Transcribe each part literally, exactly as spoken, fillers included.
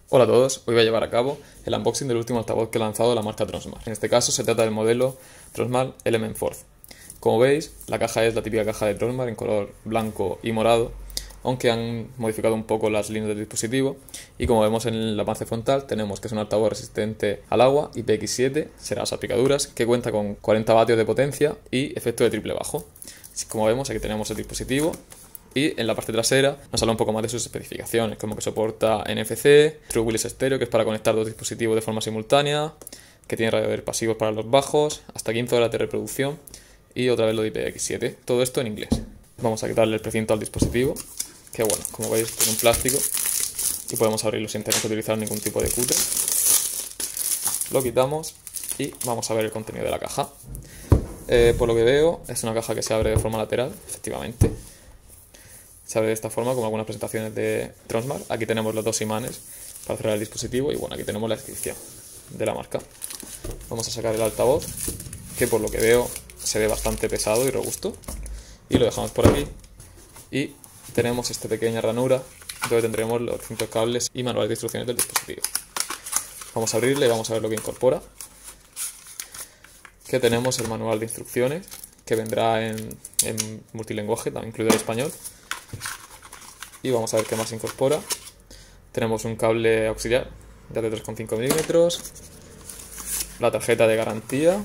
Hola a todos, hoy voy a llevar a cabo el unboxing del último altavoz que he lanzado de la marca Tronsmart. En este caso se trata del modelo Tronsmart Element Force. Como veis, la caja es la típica caja de Tronsmart en color blanco y morado, aunque han modificado un poco las líneas del dispositivo. Y como vemos en la parte frontal, tenemos que es un altavoz resistente al agua, I P X siete, será las aplicaduras, que cuenta con cuarenta vatios de potencia y efecto de triple bajo. Como vemos, aquí tenemos el dispositivo. Y en la parte trasera nos habla un poco más de sus especificaciones, como que soporta N F C, True Wireless Stereo, que es para conectar dos dispositivos de forma simultánea, que tiene radiadores pasivos para los bajos, hasta quince horas de reproducción y otra vez lo de I P X siete. Todo esto en inglés. Vamos a quitarle el precinto al dispositivo, que bueno, como veis tiene un plástico y podemos abrirlo sin tener que utilizar ningún tipo de cúter. Lo quitamos y vamos a ver el contenido de la caja. Eh, por lo que veo es una caja que se abre de forma lateral, efectivamente. Se abre de esta forma, como algunas presentaciones de Tronsmart. Aquí tenemos los dos imanes para cerrar el dispositivo y bueno, aquí tenemos la descripción de la marca. Vamos a sacar el altavoz, que por lo que veo se ve bastante pesado y robusto. Y lo dejamos por aquí. Y tenemos esta pequeña ranura donde tendremos los distintos cables y manuales de instrucciones del dispositivo. Vamos a abrirle y vamos a ver lo que incorpora. Que tenemos el manual de instrucciones, que vendrá en, en multilingüaje, también incluido el español. Y vamos a ver qué más incorpora. Tenemos un cable auxiliar ya de tres coma cinco milímetros, la tarjeta de garantía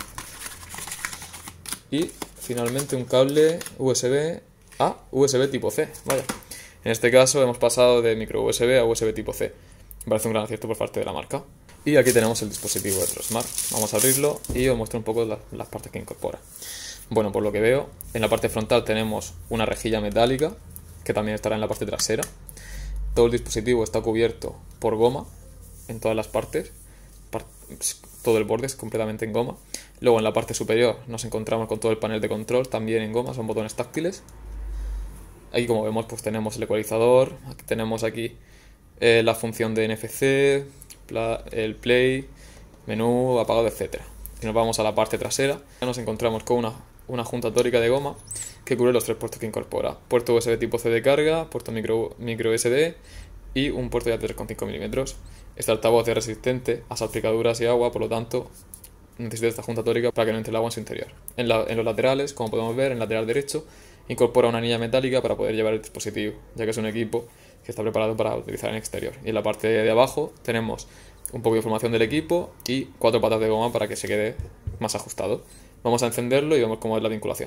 y finalmente un cable U S B a U S B tipo C. Vaya. En este caso hemos pasado de micro U S B a U S B tipo C. Me parece un gran acierto por parte de la marca. Y aquí tenemos el dispositivo de Tronsmart. Vamos a abrirlo y os muestro un poco las, las partes que incorpora. Bueno, por lo que veo, en la parte frontal tenemos una rejilla metálica que también estará en la parte trasera. Todo el dispositivo está cubierto por goma en todas las partes, todo el borde es completamente en goma. Luego en la parte superior nos encontramos con todo el panel de control, también en goma, son botones táctiles. Aquí, como vemos, pues tenemos el ecualizador, aquí tenemos aquí eh, la función de N F C, el play, menú, apagado, etcétera. Si nos vamos a la parte trasera, ya nos encontramos con una una junta tórica de goma que cubre los tres puertos que incorpora: puerto U S B tipo C de carga, puerto micro, micro S D y un puerto de tres coma cinco milímetros. Este altavoz es resistente a salpicaduras y agua, por lo tanto necesita esta junta tórica para que no entre el agua en su interior. En, la, en los laterales, como podemos ver, en el lateral derecho incorpora una anilla metálica para poder llevar el dispositivo, ya que es un equipo que está preparado para utilizar en exterior. Y en la parte de abajo tenemos un poco de información del equipo y cuatro patas de goma para que se quede más ajustado. Vamos a encenderlo y vemos cómo es la vinculación.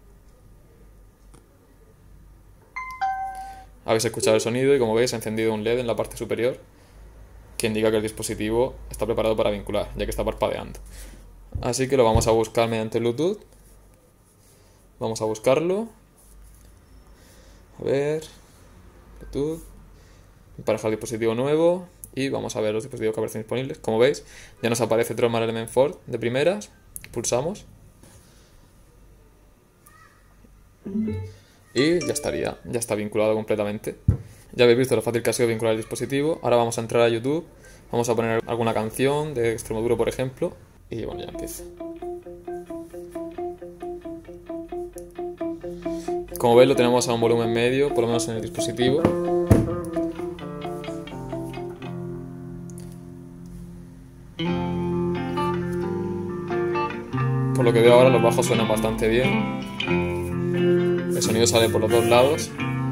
Habéis escuchado el sonido y como veis ha encendido un L E D en la parte superior que indica que el dispositivo está preparado para vincular, ya que está parpadeando. Así que lo vamos a buscar mediante Bluetooth. Vamos a buscarlo. A ver. Bluetooth. Emparejar el dispositivo nuevo. Y vamos a ver los dispositivos que aparecen disponibles. Como veis, ya nos aparece Tronsmart Element Force de primeras. Pulsamos. Y ya estaría, ya está vinculado completamente. Ya habéis visto lo fácil que ha sido vincular el dispositivo. Ahora vamos a entrar a YouTube, vamos a poner alguna canción de Extremoduro, por ejemplo, y bueno, ya empieza. Como veis, lo tenemos a un volumen medio, por lo menos en el dispositivo. Por lo que veo ahora, los bajos suenan bastante bien. El sonido sale por los dos lados.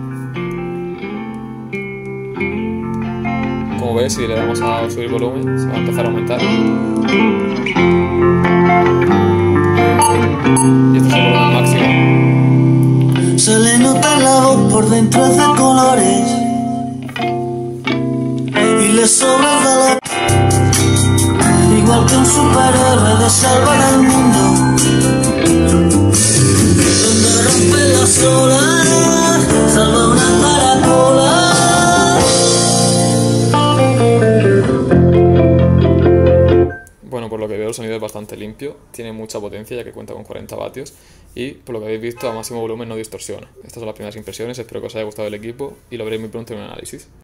Como ves, si le damos a subir volumen, se va a empezar a aumentar. Y este es el volumen máximo. Se le nota la voz por dentro de colores y le sobra el valor. Igual que un superhéroe de salvar al mundo. Sola, salva una caracola. Bueno, por lo que veo el sonido es bastante limpio, tiene mucha potencia ya que cuenta con cuarenta vatios y por lo que habéis visto a máximo volumen no distorsiona. Estas son las primeras impresiones, espero que os haya gustado el equipo y lo veréis muy pronto en un análisis.